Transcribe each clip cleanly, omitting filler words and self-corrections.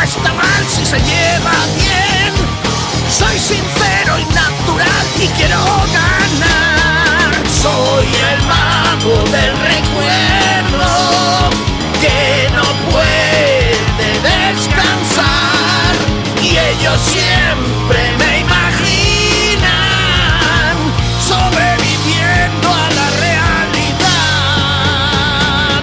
está mal si se lleva bien. Soy sincero y natural y quiero ganar. Soy el mago del recuerdo que no puede descansar, y ellos siempre me imaginan sobreviviendo a la realidad.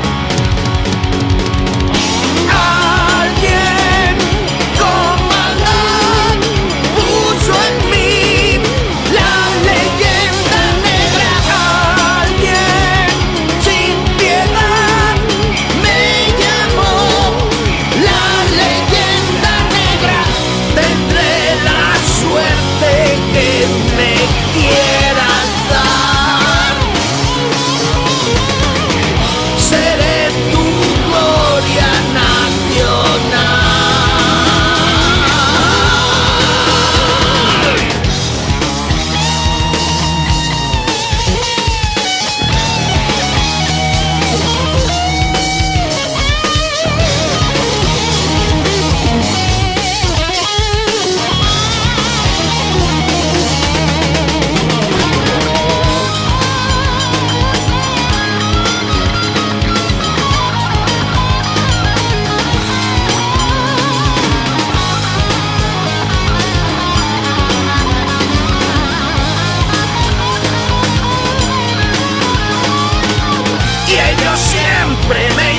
Alguien con maldad puso en mí la leyenda negra. Alguien sin piedad me llamó la leyenda negra. Tendré la suerte que me quieras dar. Seré tu gloria nacional. Y ellos siempre me